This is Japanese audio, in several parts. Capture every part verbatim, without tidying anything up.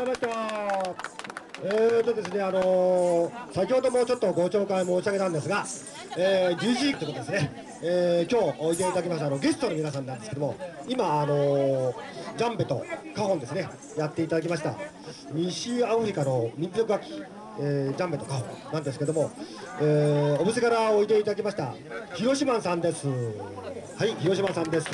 いました。えーとですね、あのー、先ほどもちょっとご紹介申し上げたんですが、えー、ジージー ということですね、えー、今日おいでいただきましたあのゲストの皆さんなんですけども、今、あのー、ジャンベとカホンですね、やっていただきました、西アフリカの民族楽器、えー、ジャンベとカホンなんですけども、えー、お店からおいでいただきました、広島さんです。はい、広島さんです。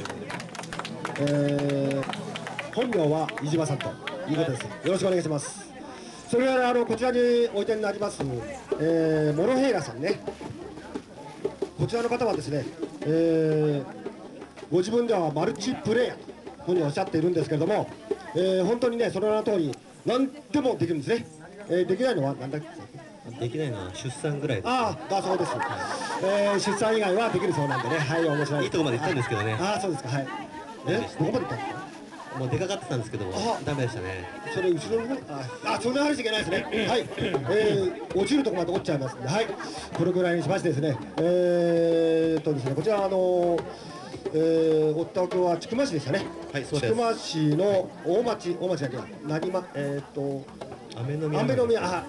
えー本名は飯島さんということです。よろしくお願いします。それからあのこちらにおいでになります、えー、モロヘイラさんね。こちらの方はですね、えー、ご自分ではマルチプレイヤーというふうにおっしゃっているんですけれども、えー、本当にねその名の通り何でもできるんですね。えー、できないのは何だっけ？ できないのは出産ぐらいです、ね。 ああ、だそうです。えー、出産以外はできるそうなんでね、はい、面白い。 いいとこまで行ったんですけどね。 ああ、そうですか、はい。え、どこまで行ったんですか？ もう出かかってたんですけども、ダメでしたね。 それ後ろの方、あ、あ、そんな話いけないですね。はい、えー、落ちるところまで落ちちゃいますんで、はい、これぐらいにしましてですね、えー、とですね、こちらあのえー、お宅は千曲市でしたね。 はい、そうです。 千曲市の大町、大町だけは、何ま、えっ、ー、と。 雨宮。 雨宮、 はい。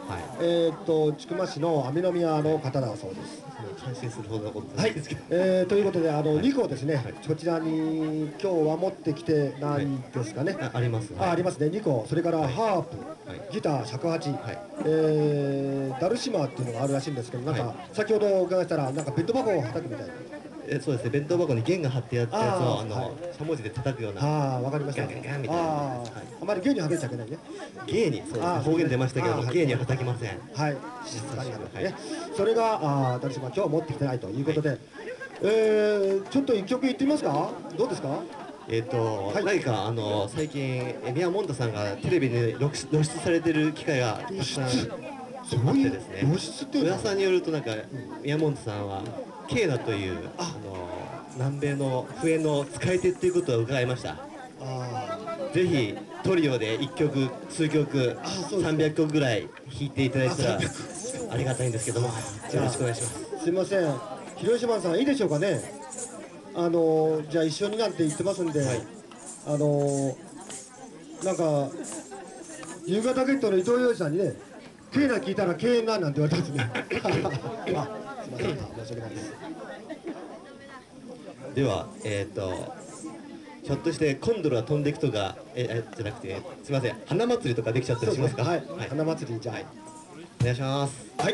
えっ、ー、と、千曲市の雨宮の方だそうです。 感心するほどのことないですけど。えー、ということで、あの、にこですね、はい、こちらに今日は持ってきてないですかね。 はい、あ、あります。 はい、あ、ありますね、にこ、それからハープ、はい、ギター、尺八、はい、えー、ダルシマーっていうのがあるらしいんですけど、なんか、はい、先ほどお伺いしたら、なんかベッド箱を叩くみたいな。 え、そうですね、弁当箱に弦が張ってやったやつを、あの、はい、しゃもじで叩くような。 ああ、わかりました。 ガンガンガンみたいな。あ、はい、 あまり弦にはめちゃいけないね。 芸に、そうですね、方言出ましたけども、芸には叩きません。 はい、静かにやってね。それが、ああ、私は今日持ってきてないということで、はい、えー、ちょっと一曲いってみますか。どうですか。 えっと、はい、何かあの最近宮本さんがテレビで露出されてる機会がたくさんあってですね。浦さんによるとなんか宮本さんはケーナというあの南米の笛の使い手っていうことを伺いました。ぜひトリオでいっきょく数曲さんびゃっこぐらい弾いていただいたらありがたいんですけども、よろしくお願いします。 すいません、広島さんいいでしょうかね。あのじゃあ一緒になんて言ってますんで、はい、あのなんか夕方ゲットの伊藤洋二さんにね、ケーナ聞いたらケーナなんて言われたんですね。あ、すいません、申し訳ないです。 では、えっとひょっとしてコンドルは飛んでいくとか、えじゃなくて、すみません、花祭りとかできちゃったりしますか。 はい、はい、花祭りじゃあ、はい、 お願いします。 はい。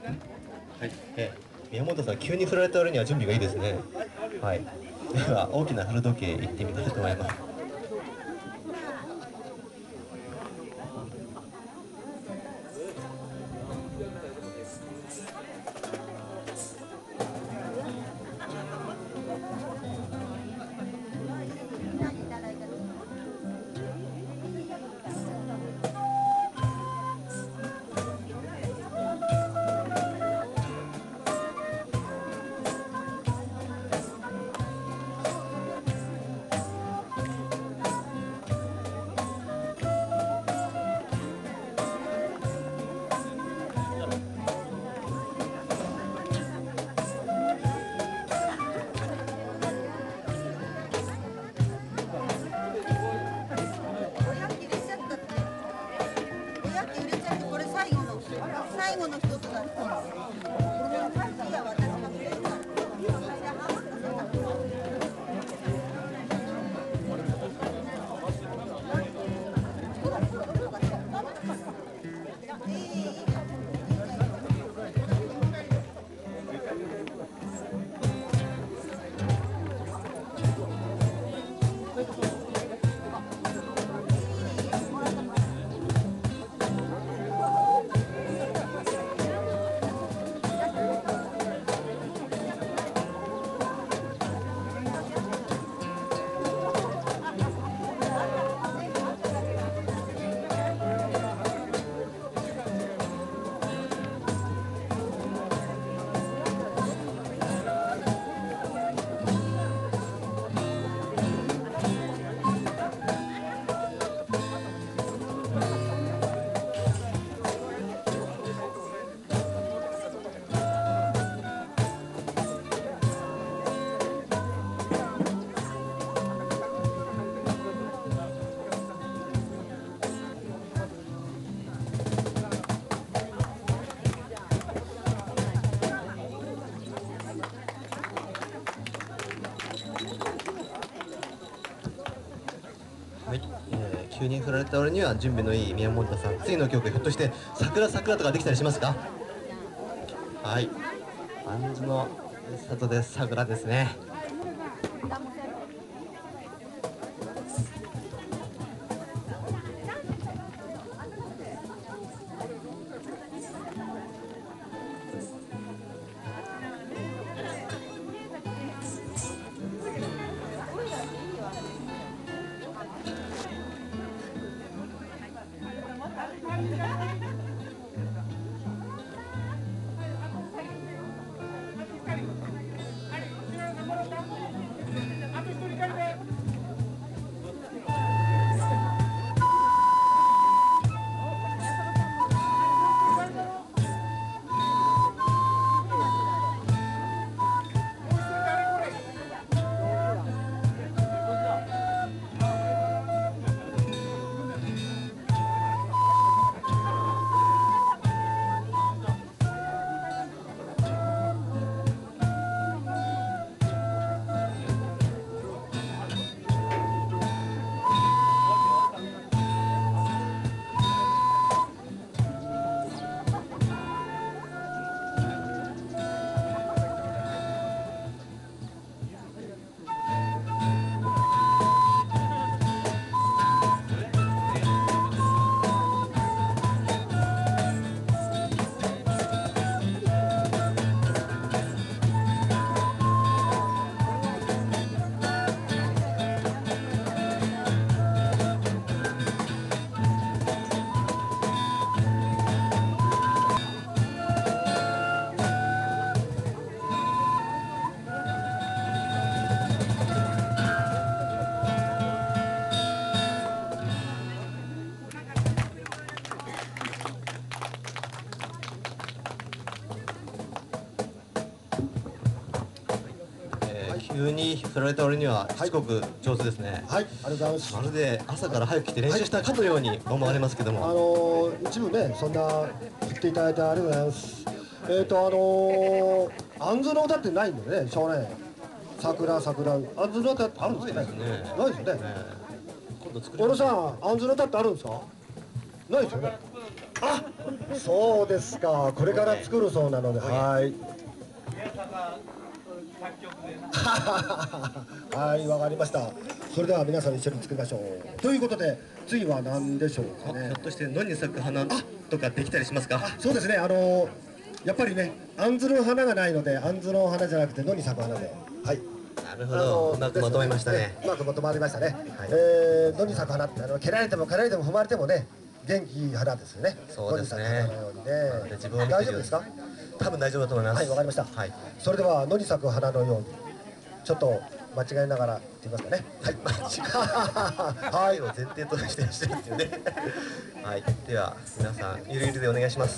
はい、えー、宮本さん、急に振られた割には準備がいいですね。はい、では大きな古時計行ってみたいと思います。 最後の一つだった。 はい、えー、急に振られた割には準備のいい宮本さん、次の曲ひょっとして桜桜とかできたりしますか？はい、あんずの里です桜ですね。急に振られた俺にはしつこく上手ですね。 はい、ありがとうございます。 まるで朝から早く来て練習したかのように思われますけども、 あのー、一部ね、そんな振っていただいてありがとうございます。えっ、ー、とあのー、あんずの歌ってないんだよね、少年。桜桜、あんずの歌ってあるんですかね。ないですよね。今度作り。小野さん、あんずの歌ってあるんですか。ないですよね。 あ、そうですか。これから作るそうなので、はい。はい、わかりました。それでは皆さん一緒に作りましょう。ということで、次は何でしょうかね。 ひょっとして野に咲く花とかできたりしますか？ そうですね。あのやっぱりね、杏の花がないので、杏の花じゃなくて野に咲く花で。はい。 なるほど。うまくまとめましたね。 うまくまとまりましたね。ええ、野に咲く花ってあの蹴られても蹴られても踏まれてもね、元気いい花ですよね。 そうですね。 野に咲く花のようにね。 自分を大丈夫ですか？ 多分大丈夫だと思います。 はい、わかりました。 はい。 それでは野に咲く花のように。ちょっと間違いながら言いますかね。はい。 はい、を前提としてしてるんですよね。はい。では皆さんゆるゆるでお願いします。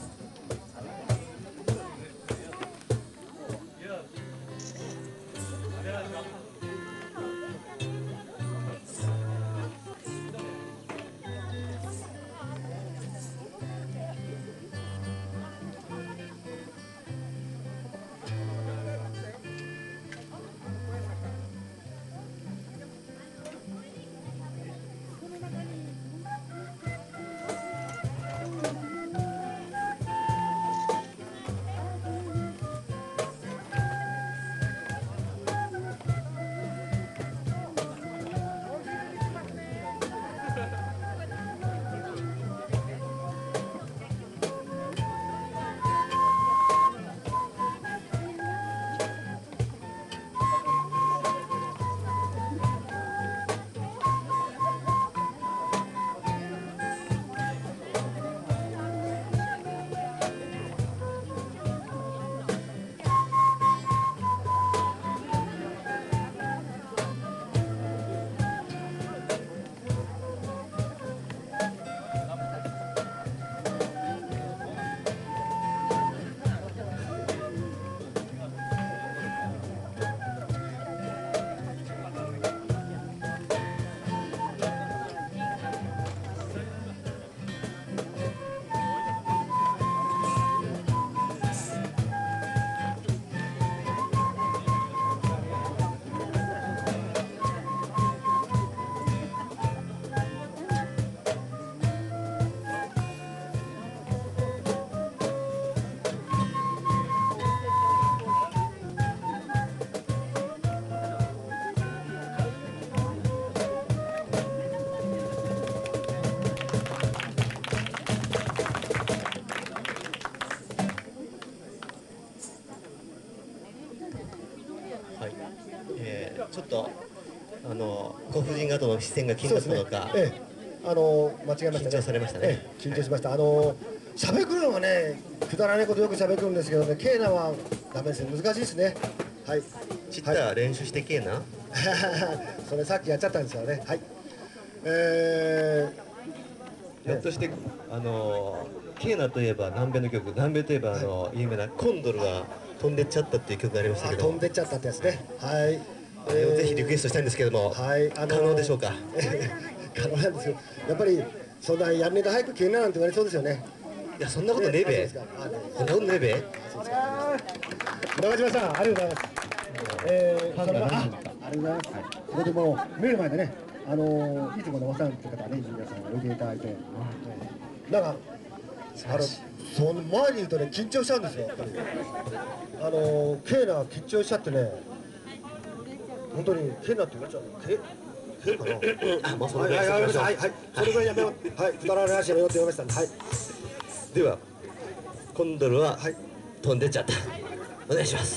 ちょっとあのご婦人方の視線が気になったのか、 ええ、あの間違えましたね。 緊張されましたね。 ええ、緊張しました。あの喋るのはね、くだらないことよく喋るんですけどね、ケーナはダメですね。難しいですね。はい。 ちったら練習してケーナ？ それさっきやっちゃったんですよね。はい。えー、ひょっとしてあのケーナといえば南米の曲、南米といえばあの、はい、有名なコンドルが飛んでっちゃったっていう曲がありましたけど、 飛んでっちゃったってやつね。はい。 あれをぜひリクエストしたいんですけども、はい、あのー、可能でしょうか？ 可能なんですよ。やっぱりそんなやんねえと早く消えななんて言われそうですよね。 いや、そんなことねえべ。そんなことねえべ。 中島さん、ありがとうございます。えー、それはあ、ありがとうございます。それでも見る前でね、あのー、いつものおさんって方ね、皆さんおいでいただいて、なんかあのその前に言うとね緊張しちゃうんですよ。やっぱりあのー、ケーナが緊張しちゃってね。本当にケーナって言われちゃうの。ケケかな。あ、もうそれぐらいやめましょう。はいはい。それぐらいやめよう。はい。くだらない話やめようって言われましたんで。はい。 ではコンドルは飛んでっちゃった。お願いします。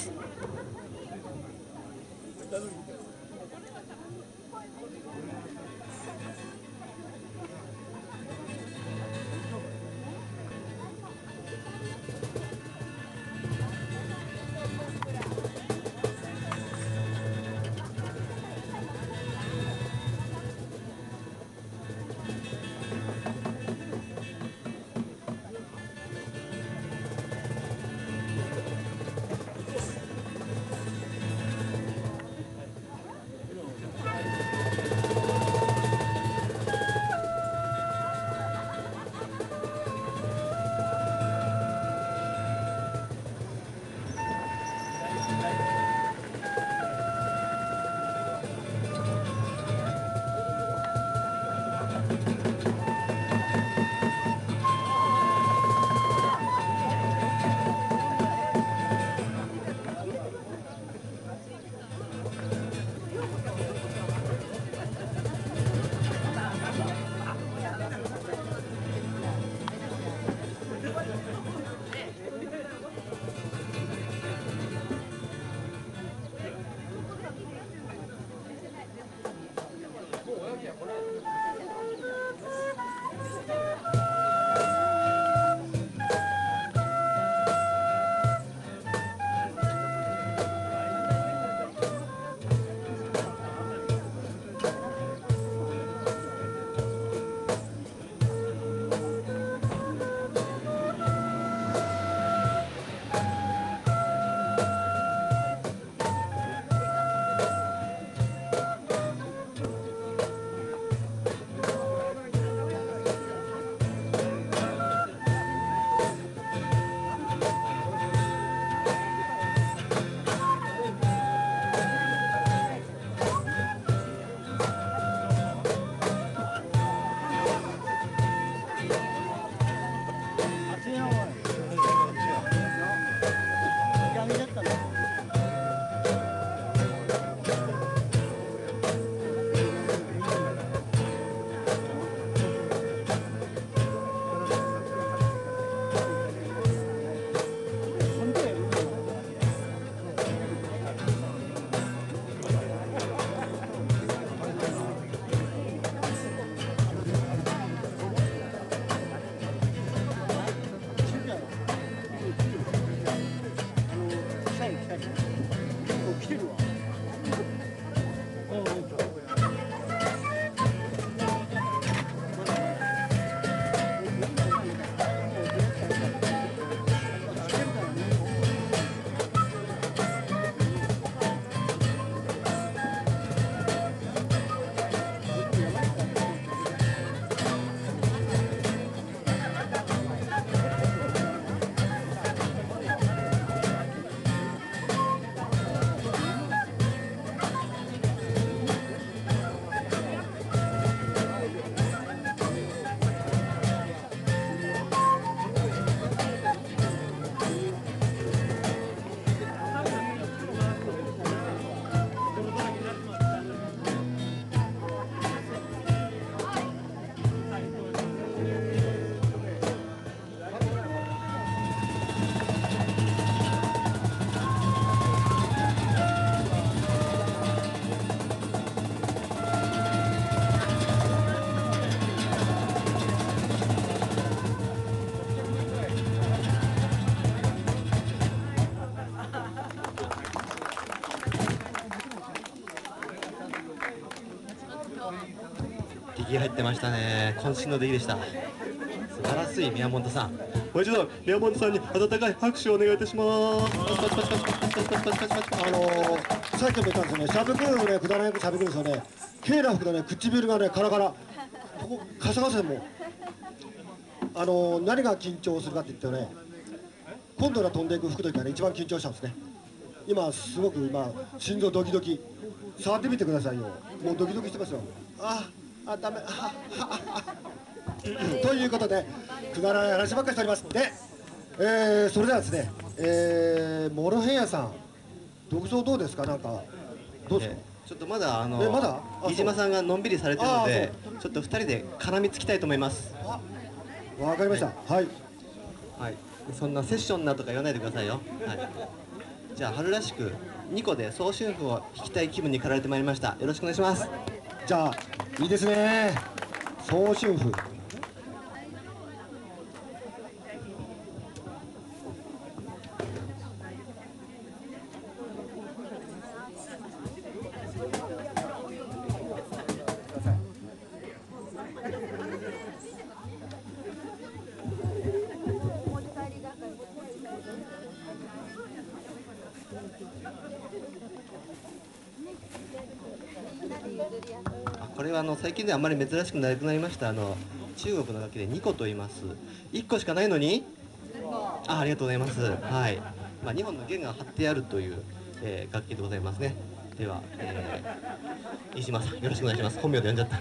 気入ってましたね。渾身の出来でした。素晴らしい宮本さん。もう一度宮本さんに温かい拍手をお願いいたします。 あのー、さっきも言ったんですよね、しゃべくるのね、くだらなくしゃべくるんですよね。ケイラ服のね、唇がね、カラカラ、ここ、カサカサでも、あのー、何が緊張するかって言ってね、今度が飛んでいく服ときがね、一番緊張したんですね。今、すごく今、心臓ドキドキ、触ってみてくださいよ。もうドキドキしてますよ。ああ、ダメ、ああ、あということで、くだらない話ばっかりしております。で、えー、それではですね、えー、モロヘイヤさん、独走どうですか、なんか、どうですか、 ちょっとまだあのえまだあ飯島さんがのんびりされてるのであ、 ちょっとふたりで絡みつきたいと思います。 わかりました、はい、 はい、そんなセッションなとか言わないでくださいよ。はい、じゃあ春らしくにこで総春譜を弾きたい気分に駆られてまいりました。よろしくお願いします。 じゃあ、いいですね、総春譜。 これはあの最近ではあまり珍しくなくなりましたあの中国の楽器でにこと言います。いっこしかないのに、あ、ありがとうございます。はい、まあ、にほんの弦が張ってあるという、えー、楽器でございますね。では、えー、飯島さんよろしくお願いします。本名で呼んじゃった。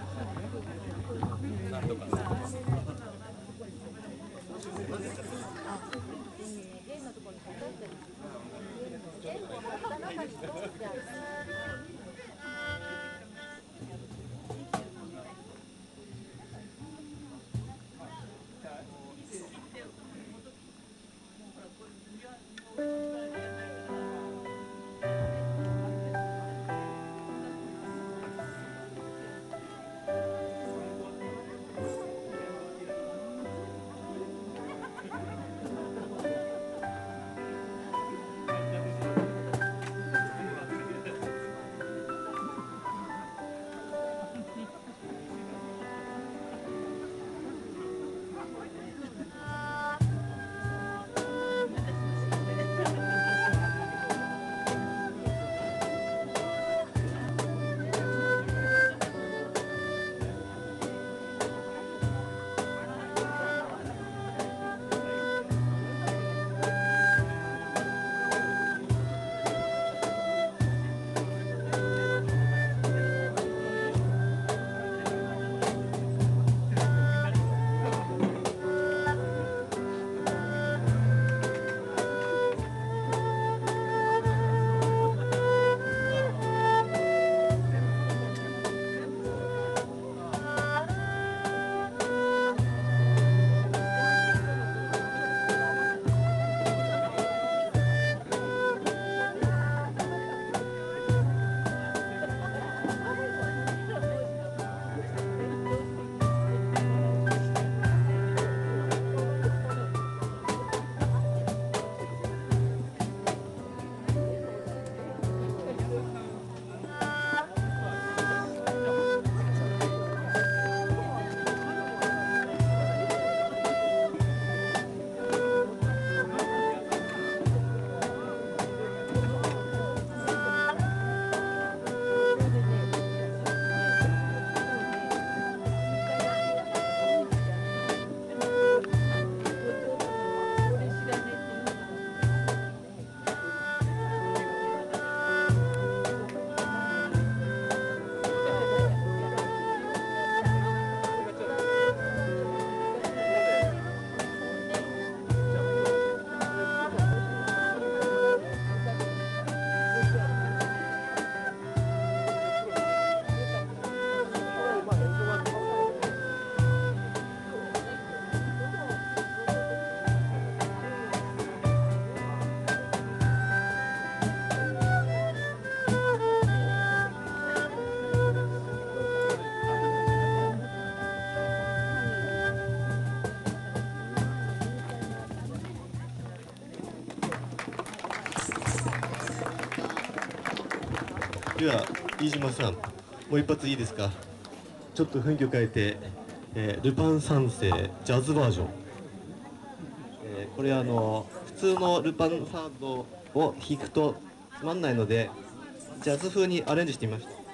では飯島さんもう一発いいですか。 ちょっと雰囲気を変えて、えールパン三世ジャズバージョン、えーこれあの普通のルパンサードを弾くとつまんないのでジャズ風にアレンジしてみました。 す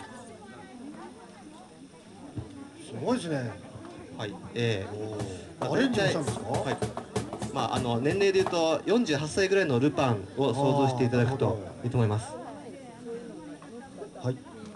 ごいですね。 はい、えーまあアレンジもしたんですか？ はい、まああの年齢でいうとよんじゅうはっさいぐらいのルパンを想像していただくといいと思います。 はい。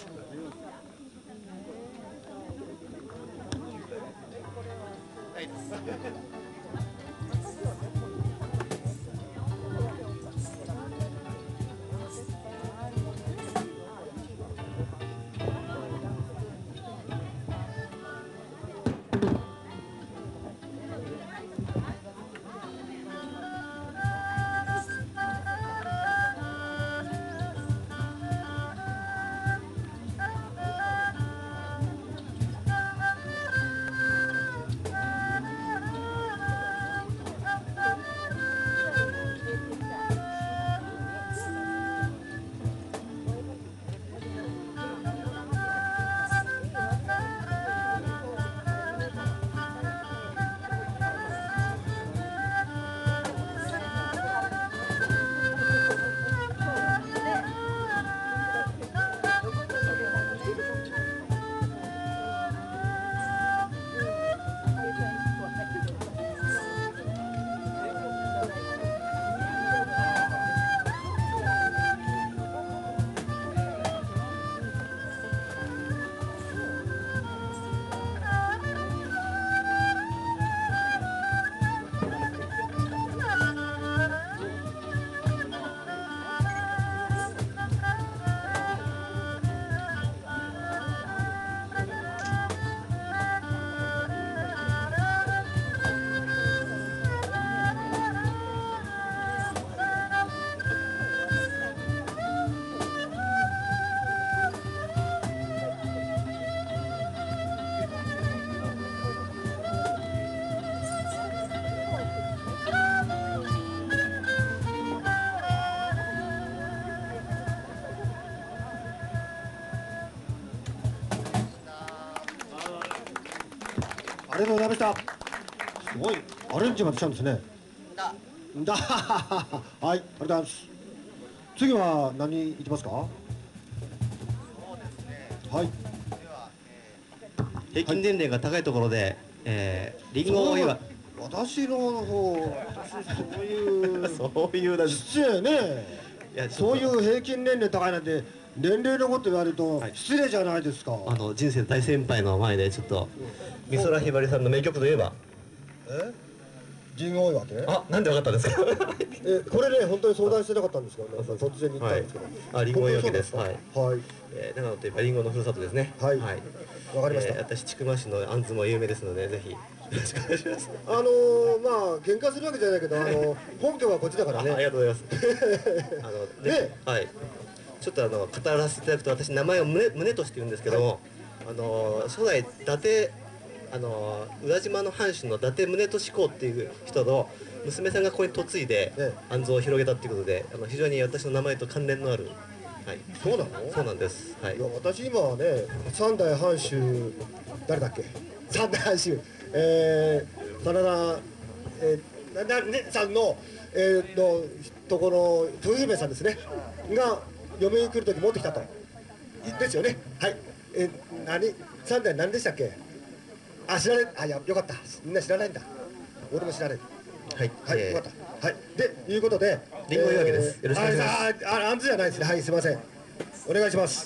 ありがとうございました。すごいアレンジまでしたんですね。だ。だ。はい、ありがとうございます。次は何いきますか。はい。 平均年齢が高いところで、えー、リンゴを祝う。 私の方、私そういうそういうだ失礼ね。 いやそういう平均年齢高いなんて年齢のこと言われると失礼じゃないですか。はい、 あの人生大先輩の前でちょっと、美空ひばりさんの名曲といえば。 え？人が多いわけ？ あ、なんでわかったんですか。 え、これね、本当に相談してなかったんですけどね、突然に言ったんですけど。 はい、あ、リンゴ追いわけです。はい。 はい。 えー、長野といえばリンゴのふるさとですね。 はい。 はい。 わかりました。 えー、私千曲市のあんずも有名ですので、ぜひよろしくお願いします。 あのー、まあ喧嘩するわけじゃないけど、あの本拠はこっちだからね。 あ、ありがとうございます。あのね、はい。ちょっとあの語らせていただくと、私名前を胸胸として言うんですけども、はい、あの初代伊達あの宇和島の藩主の伊達宗利公っていう人の娘さんがここに嫁いで安蔵を広げたっていうことで、あの非常に私の名前と関連のある、はい、 そうなの？ そうなんです。はい。 いや私今はね、三代藩主誰だっけ？三代藩主、えー、真田、えー、ななねさんのえー、のところ豊姫さんですねが嫁に来る時持ってきたとですよね。はい。えー、何三代何でしたっけ？あ、知らない。あ、いや、よかった。みんな知らないんだ。俺も知らない。はい、はい、えー、よかった。はい、で、いうことで。 リンゴ追いわけです。よろしくお願いします。 あ、あ、あんずじゃないですね。はい、すみません。お願いします。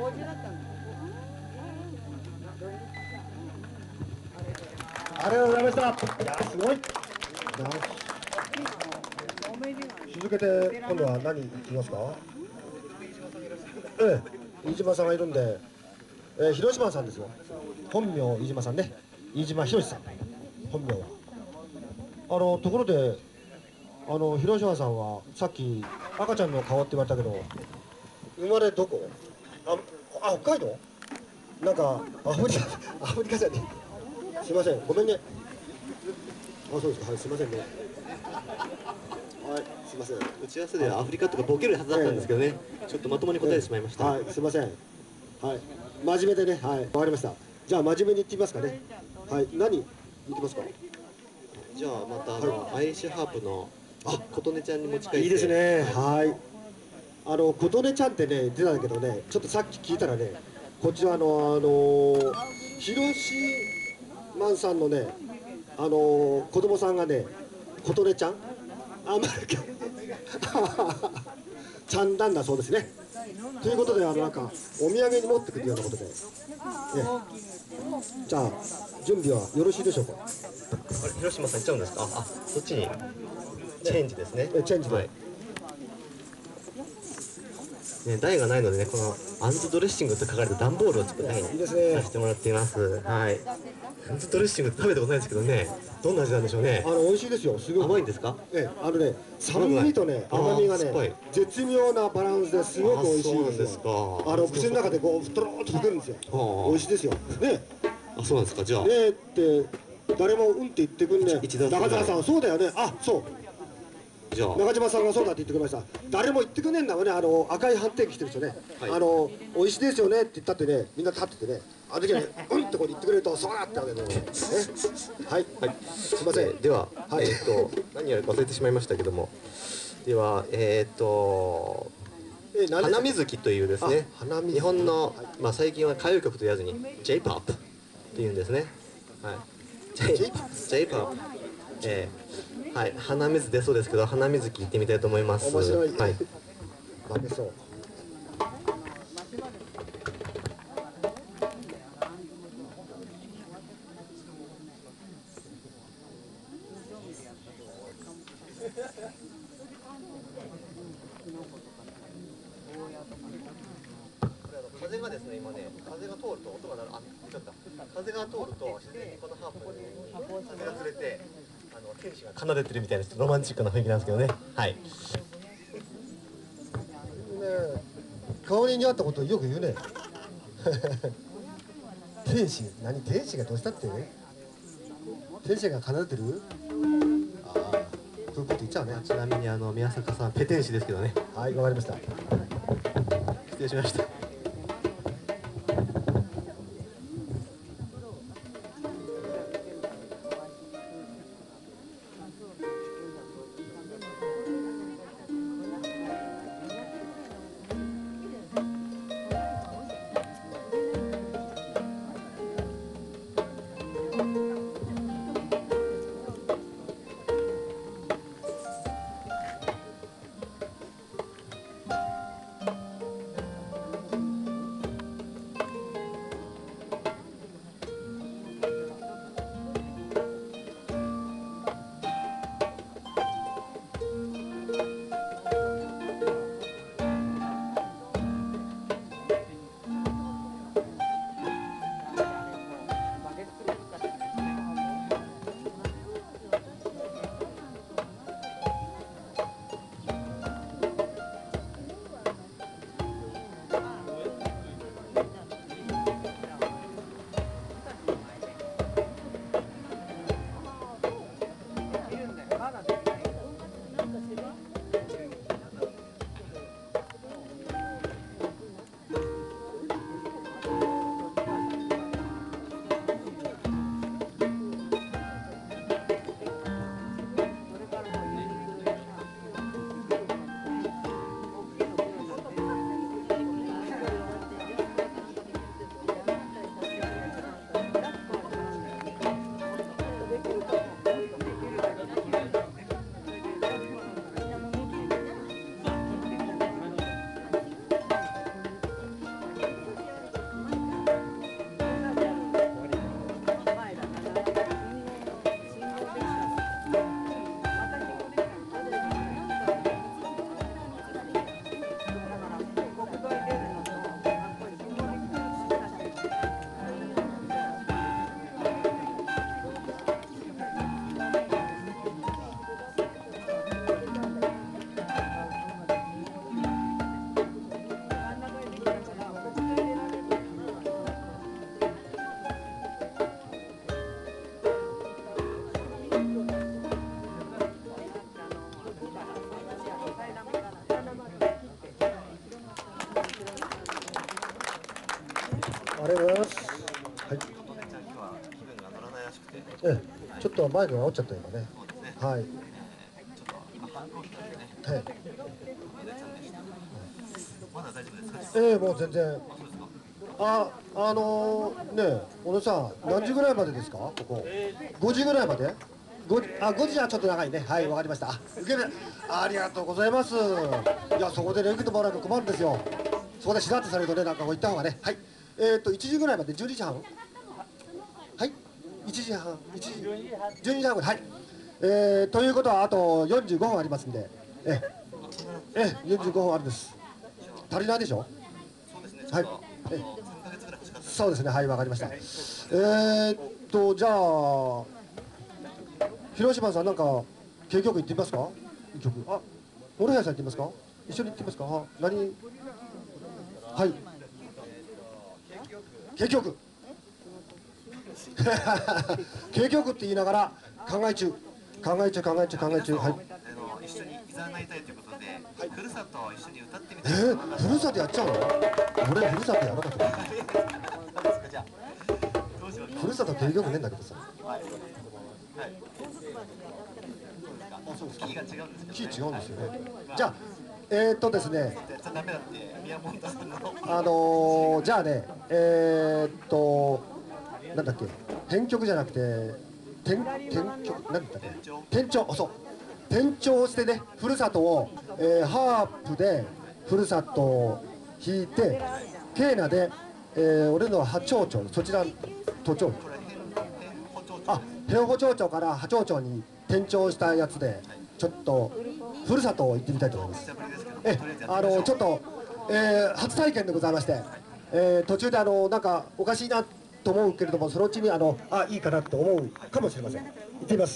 ありがとうございました。いやすごい。続けて今度は何いきますか。ええ、飯島さんがいるんで、えー、広島さんですよ。本名飯島さんね。飯島博さん。本名は。あのところで、あの広島さんはさっき赤ちゃんの顔って言われたけど、生まれどこ？あ、あ北海道？なんかアフリカアフリカじゃねえ。すいません、ごめんね。あ、そうですか。はい、すいませんね。はい、すいません。 打ち合わせではアフリカとかボケるはずだったんですけどね、ちょっとまともに答えてしまいました。 はい、すいません。はい、真面目でね、はい、わかりました。じゃあ真面目に言ってみますかね。はい、何言ってますか。 じゃあまたあの、アイリッシュハープのあ琴音ちゃんに持ち帰って。 いいですね。はい。あの琴音ちゃんってね出たんだけどね、ちょっとさっき聞いたらね、こっちはあのあの広島さんのね、あの子供さんがね、琴音ちゃん、あまりちゃんなんだそうですね。ということで、あのなんかお土産に持ってくるようなことで、ね、じゃあ準備はよろしいでしょうか。 あれ広島さん行っちゃうんですか。あ、そっちにチェンジですね。 えチェンジで、 はい、ね、台がないのでね、このアンズドレッシングと書かれた段ボールを作ったりいいですね。 させてもらっています。はい。アンズドレッシングって食べたことないですけどね、どんな味なんでしょうね。 あの美味しいですよ。すごい甘いんですか。 えあのね、酸味とね甘みがね絶妙なバランスですごく美味しいんですよ。あの口の中でこうとろっと溶けるんですよ。美味しいですよね。 あ、そうなんですか。じゃあねって誰もうんって言ってくんね。中島さんそうだよね。あ、そう。 じゃあ中島さんがそうだって言ってくれました。誰も言ってくんねえんだわね。あの赤い判定機してる人ね、はい、あの美味しいですよねって言ったってね、みんな立っててね、あの時はねうんってこう言ってくれるとそうだってわけでね。はい、はい、すいません。 えー、では、はい、えっと何やるか忘れてしまいましたけども、ではえっと花水木というですね、日本の、はい、まあ最近は歌謡曲と言わずに ジェイポップ っていうんですね。はい。ジェイポップ、えー、はい、鼻水出そうですけど鼻水木行ってみたいと思います。 面白い。 はい。 負けそう。 風がですね、今ね、風が通ると音が鳴る、あ、ちょっと風が通ると自然にこのハープに風が釣れて、あの天使が奏でてるみたいなロマンチックな雰囲気なんですけどね。はい。ね、 顔に似合ったことをよく言うね。天使、何天使がどうしたってね。天使が奏でてる？ああ、そういうこと言っちゃうね。 ちなみにあの宮坂さんペテン師ですけどね。 はい、わかりました。 失礼しました。 ありがとうございます。はい。ええ、ちょっとマイクが落ちちゃった今ね。はい。はい。ええ、もう全然。あ、あのー、ね、小野さん、何時ぐらいまでですか、ここ。ごじぐらいまで。ごじ、あ、ごじはちょっと長いね。はい、わかりました。あ、受ける。ありがとうございます。いや、そこでね、受けてもらうの困るんですよ。そこでしらっとされるとね、なんかこう行った方がね。はい。えー、っと、いちじぐらいまで、じゅうにじはん。はい。いちじはん、いちじ、じゅうにじはんぐらい。はい。えー、ということは、あとよんじゅうごふんありますんで。ええ、ええ、よんじゅうごふんあるんです。足りないでしょ。はい。ええ、そうですね、はい、わかりました。えー、っと、じゃあ、広島さん、なんか、景曲行ってみますか。一曲。あ、諸谷さん行ってみますか。一緒に行ってみますか。あ、何。はい。景曲。景曲って言いながら、考え中。考え中、考え中、考え中。はい。 一緒にいざなりたいということで、はい、ふるさとを一緒に歌ってみたい。 えー、ふるさとやっちゃうの。俺ふるさとやらなかった。ふるさと定曲ねえんだけどさ。はい。はい。あ、そうですか。キーが違うんですけど、ね。キー違うんですよね。じゃあ、えー、っとですね。ダメだって宮本さんの。あのー、じゃあね、えー、っと、なんだっけ、編曲じゃなくて、転転曲、なんだったっけ。転調、そう。転調してね、ふるさとを、えー、ハープでふるさとを弾いて、ケーナで、えー、俺のは波長町、そちら都庁あ、平保町長から波長町に転調したやつで、ちょっとふるさとを行ってみたいと思います。え、あのちょっと、えー、初体験でございまして、えー、途中であのなんかおかしいなと思うけれども、そのうちにあのあいいかなと思うかもしれません。行ってみます。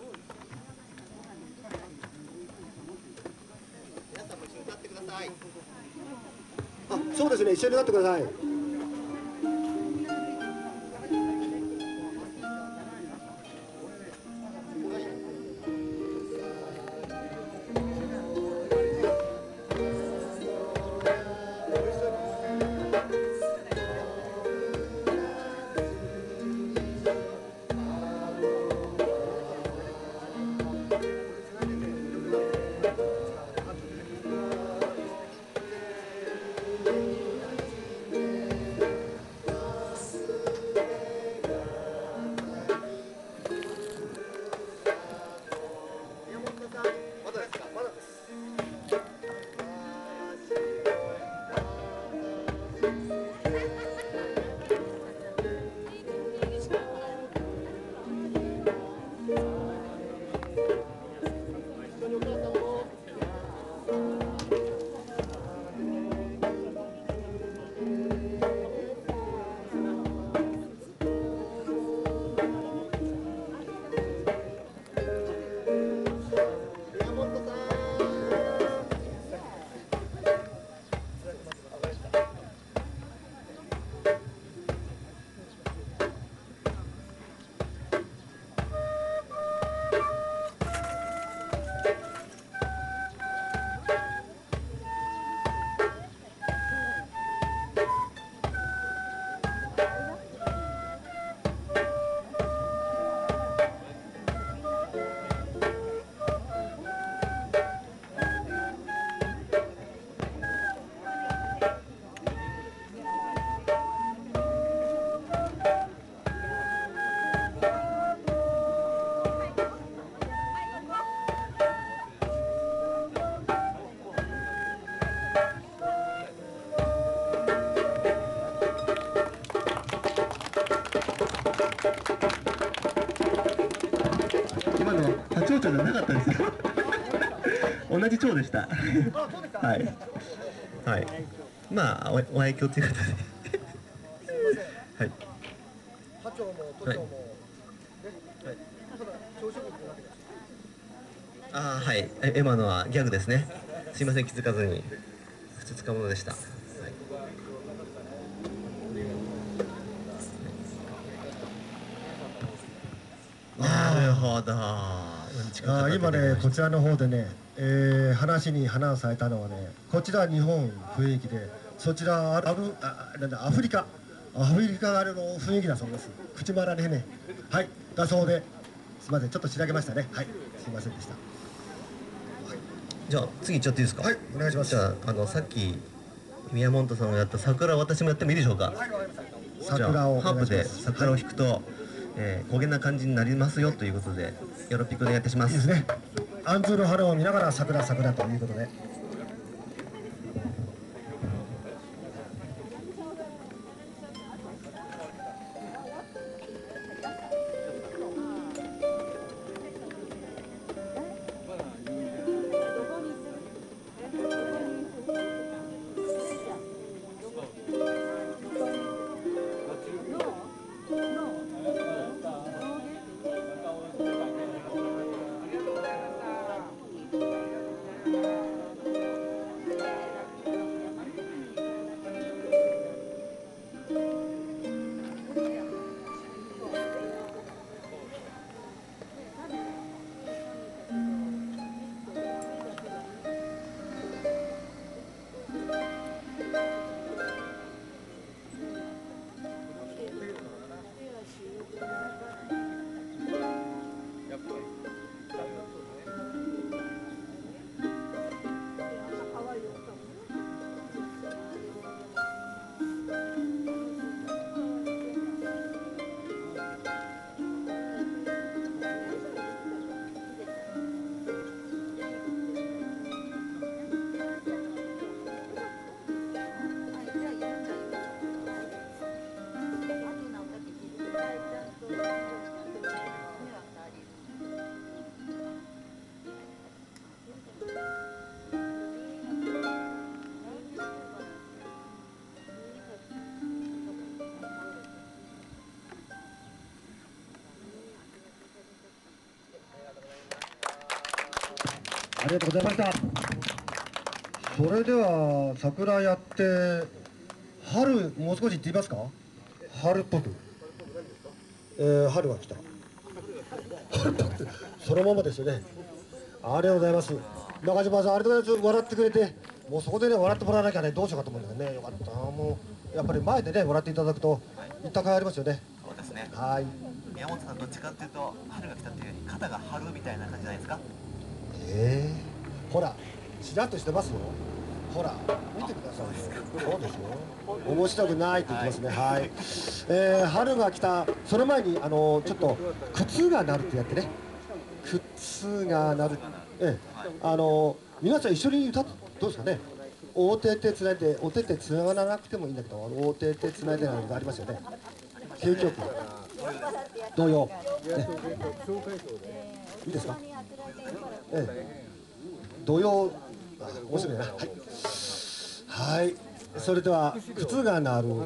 あ、そうですね、一緒になってください。 今の波長長じゃなかったですよ。同じ長でした。はい。はい。まあおお愛嬌ということで。はい。 波長も都庁も、ね、はい。 ああ、はい。え今のはギャグですね。すいません、気づかずにふつつかものでした。はい、なるほど。 あ今ね、こちらの方でね、えー、話に話されたのはね、こちら日本雰囲気で、そちらあるあなんだアフリカアフリカの雰囲気だそうです。口まらねね。はい、だそうで、すみません、ちょっとしらけましたね。はい、すみませんでした。 じゃあ次行っちゃっていいですか。 はい、お願いします。 じゃああのさっき宮本さんがやった桜、私もやってもいいでしょうか。 桜をハープで桜を弾くと、はい、えー、焦げな感じになりますよということで、よろぴくでやってします。 いいですね。アンズの花を見ながら桜桜ということで。ありがとうございました。それでは桜やって春もう少し言ってみますか。春っぽく、えー、春が来たそのままですよね。ありがとうございます。中島さんありがとうございます。笑ってくれて、もうそこでね笑ってもらわなきゃねどうしようかと思うんだけどね。よかった。もうやっぱり前でね笑っていただくと一体ありますよね。 そうですね。 はい。 宮本さんどっちかっていうと春が来たっていうより肩が張るみたいな感じじゃないですか。 えー、ほらちらっとしてますよ。ほら見てください。そうですよ。面白くないって言ってますね。はい、はい、えー、春が来た。その前にあのちょっと靴が鳴るってやってね。靴が鳴る。ええ、あの皆さん一緒に歌ってどうですかね。お手手つないで、お手手つながなくてもいいんだけど、お手手つないでないのがありますよね。景気よく童謡、ね、いいですか。ええ、童謡面白いな。はい、はい、それでは靴が鳴る。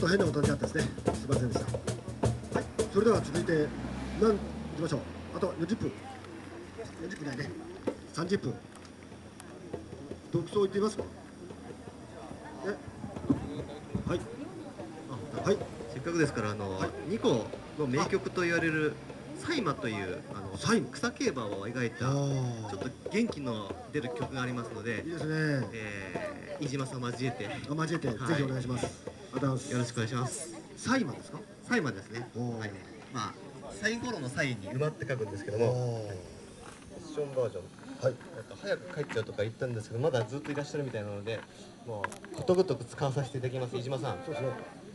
っと変なことになったですね。すいませんでした。はい、それでは続いて何いきましょう。あとよんじゅっぷん。よんじゅっぷんないね。さんじゅっぷん。独奏いってみますか。ね。はい。あ、はい。 せっかくですからあの、はい、ニコの名曲と言われるサイマというあのサイマ草競馬を描いたちょっと元気の出る曲がありますので、 いいですね。 えー、飯島さん交えて交えて、はい、ぜひお願いします。ありがとうございます。 よろしくお願いします。 サイマですか？ サイマですね。はい。まあサイコロのサイに馬って書くんですけども、はい、セッションバージョン。はい。なんか早く帰っちゃうとか言ったんですけど、まだずっといらっしゃるみたいなので、もうことごとく使わさせていただきます。飯島さん。 そうですね。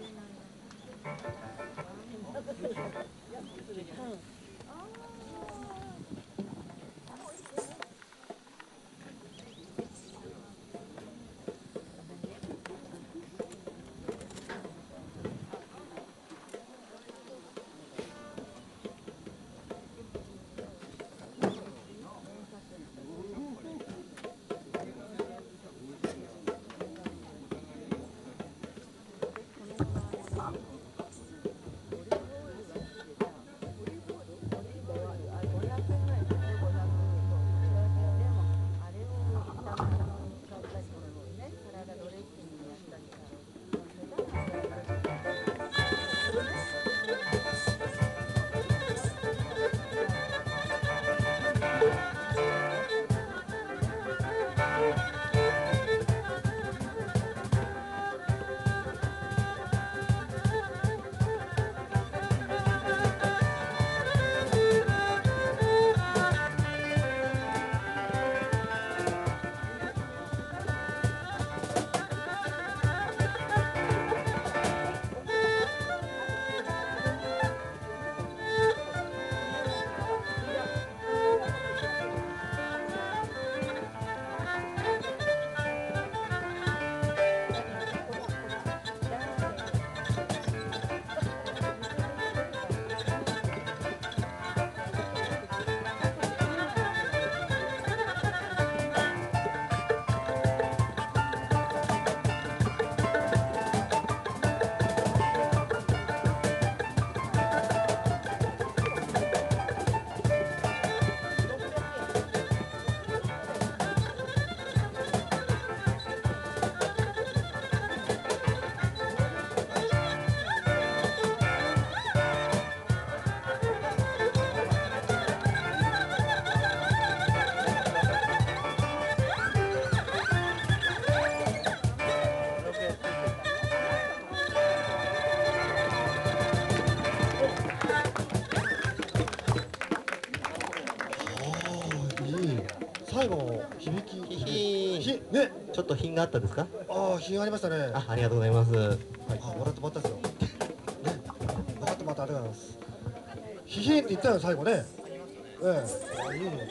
最後の響き、ひね、 ちょっと品があったですか？ ああ、品ありましたね。 あ、ありがとうございます。はい、 あ、笑ってもらったですよ。ね、分かってもらってありがとうございます。ひひって言ったよ最後ね。ええ、あ、いいね。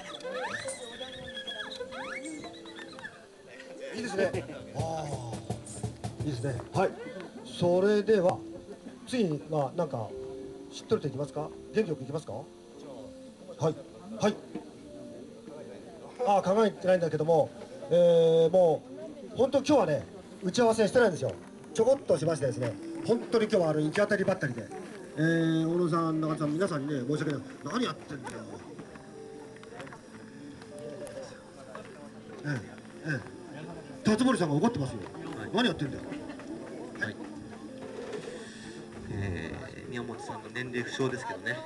いいですね。ああ、いいですね。はい。それでは次はなんかしっとりといきますか？元気よくいきますか？はいはい。ああ、考えてないんだけども、えー、もう本当今日はね打ち合わせしてないんですよ。ちょこっとしましてですね、本当に今日はあの行き当たりばったりで、えー、小野さん、中田さん、皆さんにね申し訳ない。何やってんだよ。ええええ、辰森さんが怒ってますよ。はい、何やってんだよ。 はい。えー、宮本さんの年齢不詳ですけどね。はい、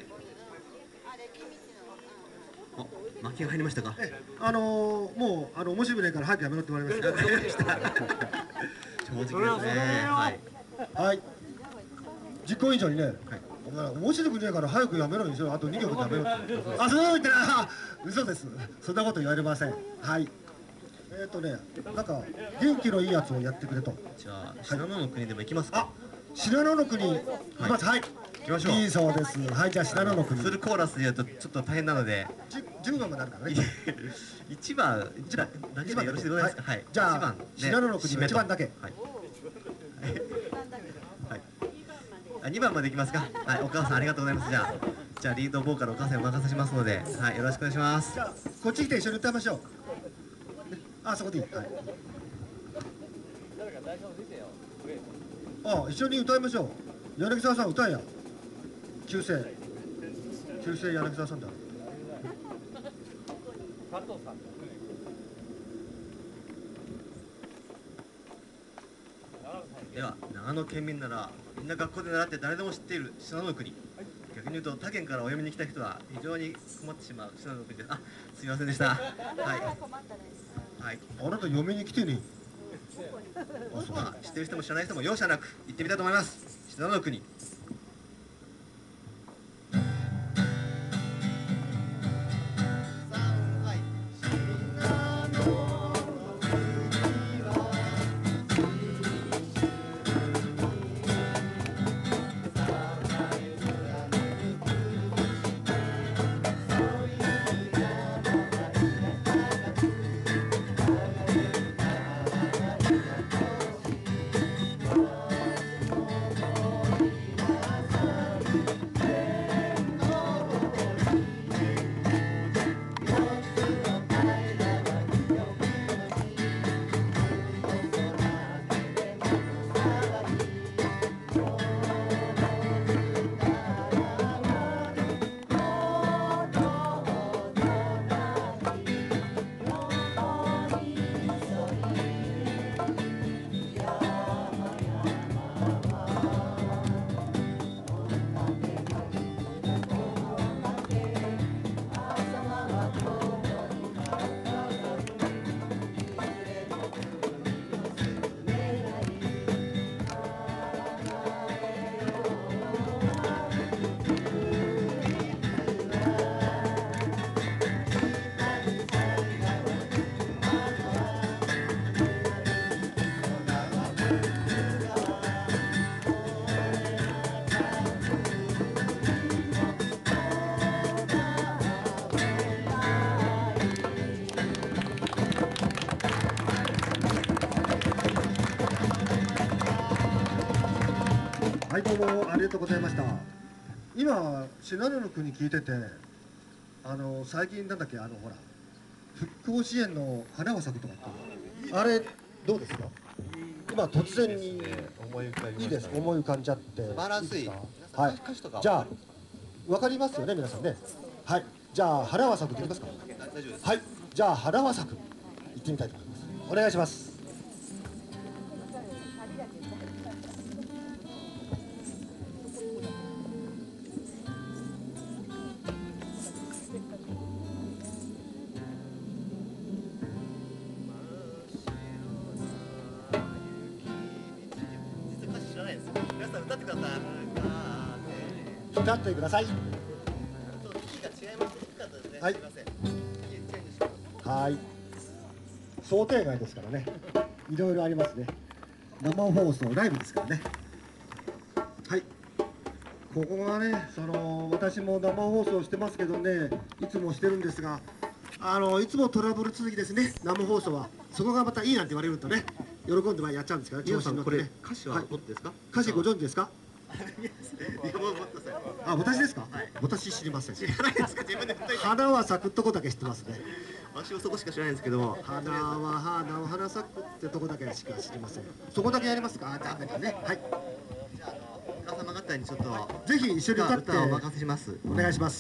あ、巻きが入りましたか。 えあのー、もうあの面白くないから早くやめろって言われました。 わかりました。正直ですね。はい。 はい。実行委員長にね、はい、お前面白くねえから早くやめろにしろ。あとにきょくやめろって。あ、そう言ってな。嘘です。そんなこと言われません。はい。えっとね、なんか元気のいいやつをやってくれと。 じゃあ信濃の国でも行きますか。 あ、信濃の国。まずはい。 行きましょう。 いいそうです。はい、じゃあ信濃の国。 フルコーラスでやるとちょっと大変なので。 じゅうばんまであるからね。 一番、一番、何番よろしいでございますか。はい。 じゃあ信濃の国一番だけ。はい。 あ、にばんまでいきますか。はい、お母さんありがとうございます。じゃあ、じゃあリードボーカルお母さんにお任せしますので、はい、よろしくお願いします。 じゃあこっち来て一緒に歌いましょう。あ、そこでいい。はい。 あ、一緒に歌いましょう。柳沢さん歌えや。旧姓。旧姓柳沢さんだ。 では長野県民ならみんな学校で習って誰でも知っている信濃国、逆に言うと他県からお読みに来た人は非常に困ってしまう信濃国です。あ、すみませんでした。はい、はい、 あなた嫁に来てね。 まあ知ってる人も知らない人も容赦なく行ってみたいと思います。信濃国。 はい、どうもありがとうございました。今信濃の国聞いてて、あの最近なんだっけ、あのほら復興支援の花が咲くとかって、あれどうですか。今突然に思い浮かびましたね。 いいです、思い浮かんじゃって。 素晴らしい。 いいですか。はい。じゃあわかりますよね皆さんね。はい。じゃあ花は咲くできますか。 大丈夫です。 はい。じゃあ花は咲く行ってみたいと思います。お願いします。 実は歌詞知らないんですよ。皆さん歌ってください。 歌ってください。 ちょっとキーが違います。低かったですね。 はい。 すみません。キーチェンジします。 はい。想定外ですからね。いろいろありますね。生放送ライブですからね。はい。ここがね、その私も生放送してますけどね、いつもしてるんですが、あのいつもトラブル続きですね。生放送はそこがまたいいなんて言われるとね、喜んではやっちゃうんですから。 皆さんこれね、 歌詞はどうですか？ 歌詞ご存知ですか？ いやもうもっとさ。 あ、私ですか？私知りません。 知らないですか？自分で歌いたい。 花は咲くとこだけ知ってますね。 私はそこしか知らないんですけども。 花は花は花咲くってとこだけしか知りません。そこだけやりますか？ダメだね。はい。 じゃああのお母様方にちょっとぜひ一緒に歌って歌をお任せします。 お願いします。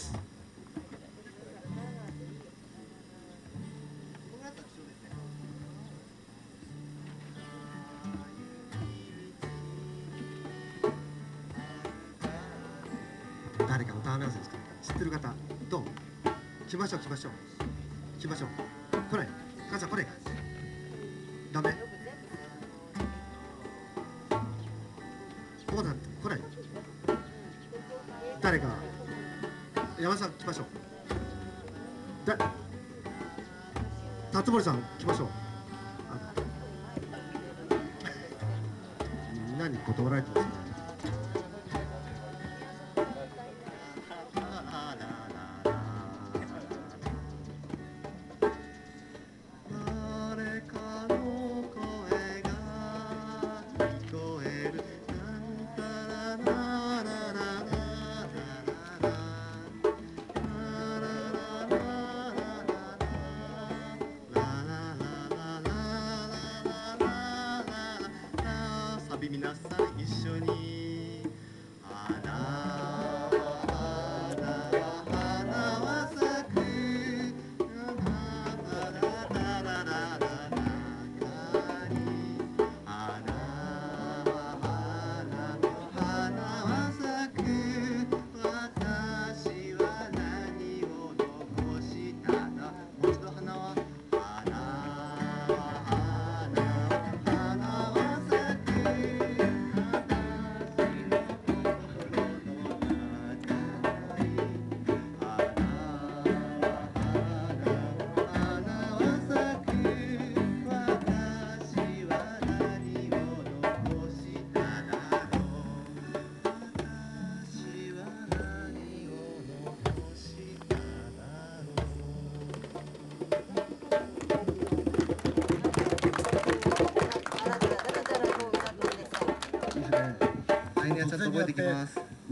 誰か歌わないですか？知ってる方どう？来ましょう来ましょう来ましょう。来ない。母さん来ないか。ダメ。こうなんて来ない。誰か山田さん来ましょう。だ辰森さん来ましょう。あみんなに断られてますね。 誰かの声が聞こえる。なんたらならららサビ皆さん一緒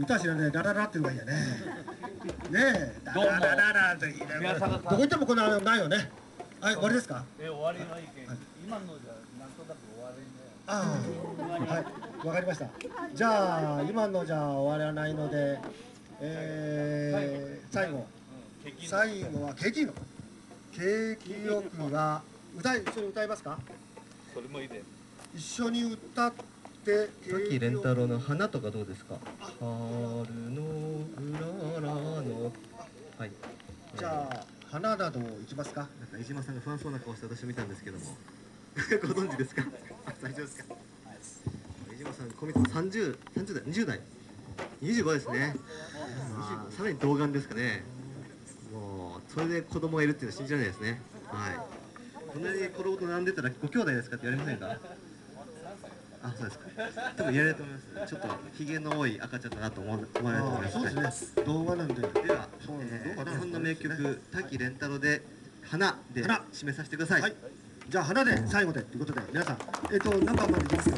歌知らないラララっていうのがいいよね。ねえ、ラララララっていいね。どこ行ってもこんなのないよね。はい、終わりですか。 え、終わりの意見。今のじゃなんとなく終わりね。 ああ、はい、わかりました。じゃあ今のじゃ終わらないので、えー、最後、最後は景気の景気よくは歌い一緒に歌いますか。 それもいいで。 一緒に歌って。 滝蓮太郎の花とかどうですか。春のうららの。はい。 じゃあ花などいきますか。 なんか江島さんが不安そうな顔して私を見たんですけどもご存知ですか。あ、大丈夫ですか。江島さんコミットさんじゅう、さんじゅう代、にじゅう代、にじゅうごですね。まあ、さらに童顔ですかね。もうそれで子供がいるっていうのは信じられないですね。はい。隣に子供と並んでたらご兄弟ですかって言われませんか。あ、そうですか。多分言われると思います。ちょっとひげの多い赤ちゃんだなと思わ思われると思います。 そうですね。動画なんで。 では、えー、日本の名曲滝蓮太郎で花で締めさせてください。はい、 じゃあ花で最後でということで皆さん、えっ、と何番までいきますか。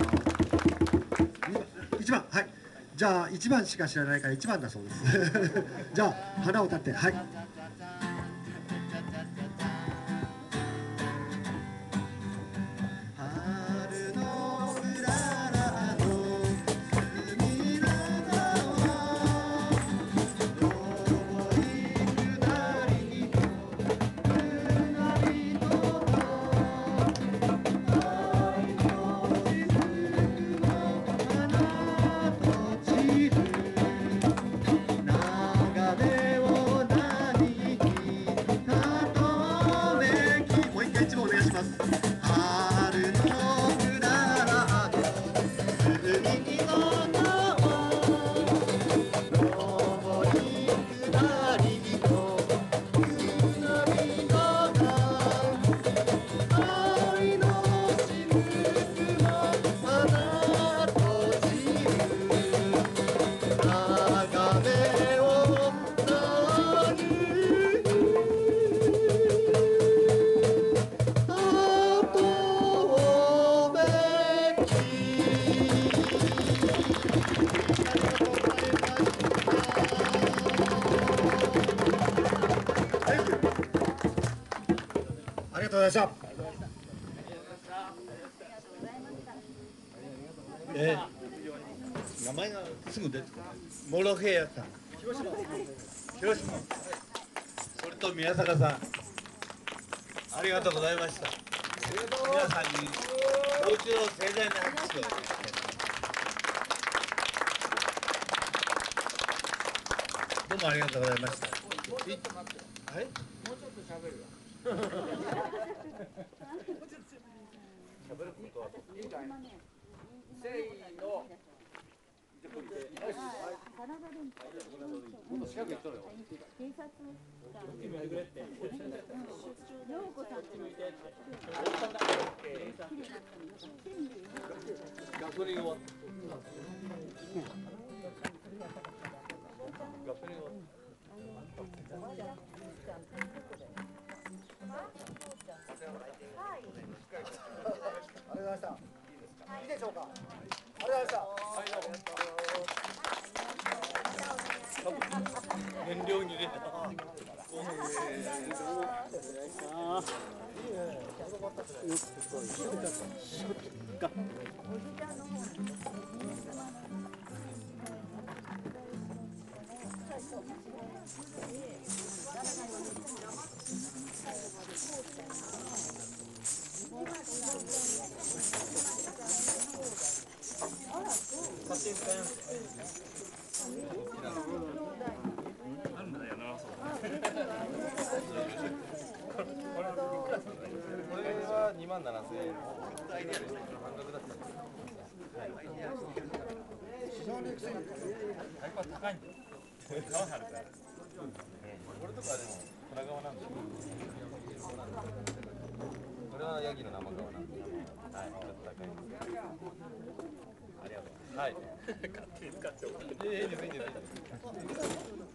いちばん、はい。じゃあいちばんしか知らないからいちばんだそうです。じゃあ花を歌って、はい。ありがとうございました。 え、名前がすぐ出てくる。モロヘイヤさん。広島。広島。それと宮坂さん。ありがとうございました。皆さんにもう一度盛大な拍手を。どうもありがとうございました。はい。もうちょっと喋るよ。喋ることは。せーの。もっと近く行っとるよ。警察ようこさんって向いて。ガソリン終わった。ガソリン終わった。 ありがとうございました。いいでしょうか。ありがとうございました。 燃料に入れた。これはにまんななせんえん。半額だった。非常に高いんだよ。川張るから。これとかでも虎川なんだよ。これはヤギの生川なんで。はい、ちょっと高いんです。ありがとう。はい。勝手に使っておく。いいですいいですいいです。